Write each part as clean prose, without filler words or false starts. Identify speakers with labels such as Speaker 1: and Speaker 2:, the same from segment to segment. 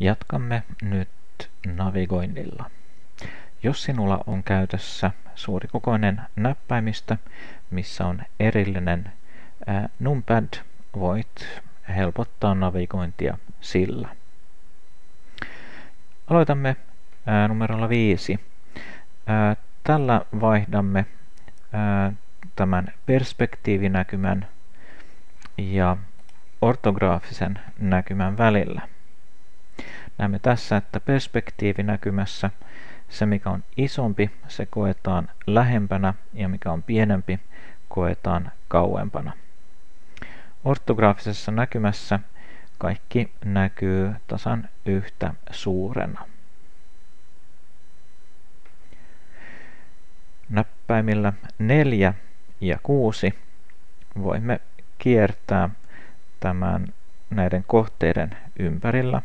Speaker 1: Jatkamme nyt navigoinnilla. Jos sinulla on käytössä suurikokoinen näppäimistö, missä on erillinen numpad, voit helpottaa navigointia sillä. Aloitamme numerolla 5. Tällä vaihdamme tämän perspektiivinäkymän ja ortograafisen näkymän välillä. Näemme tässä, että perspektiivinäkymässä se, mikä on isompi, se koetaan lähempänä ja mikä on pienempi, koetaan kauempana. Ortograafisessa näkymässä kaikki näkyy tasan yhtä suurena. Näppäimillä 4 ja 6 voimme kiertää näiden kohteiden ympärillä.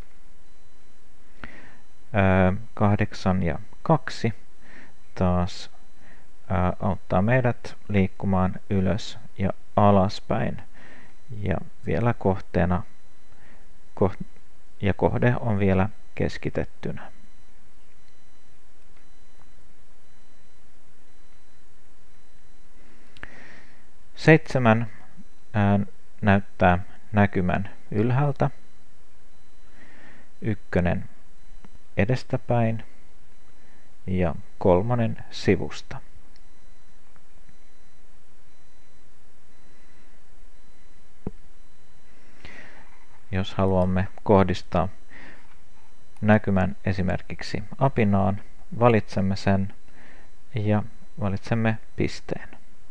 Speaker 1: 8 ja 2 taas auttaa meidät liikkumaan ylös ja alaspäin. Ja vielä kohde on vielä keskitettynä. Seitsemän näyttää näkymän ylhäältä. 1 edestäpäin ja 3 sivusta. Jos haluamme kohdistaa näkymän esimerkiksi apinaan, valitsemme sen ja valitsemme pisteen.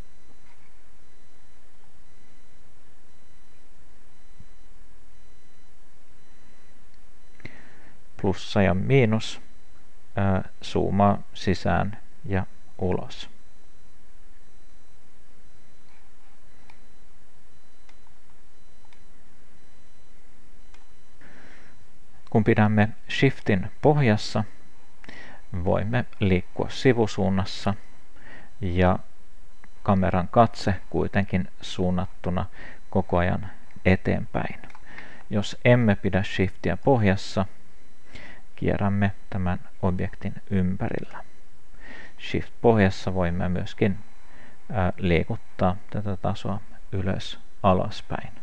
Speaker 1: Plussa ja miinus zoomaa sisään ja ulos. Kun pidämme Shiftin pohjassa, voimme liikkua sivusuunnassa ja kameran katse kuitenkin suunnattuna koko ajan eteenpäin. Jos emme pidä Shiftiä pohjassa, kierrämme tämän objektin ympärillä. Shift-pohjassa voimme myöskin liikuttaa tätä tasoa ylös alaspäin.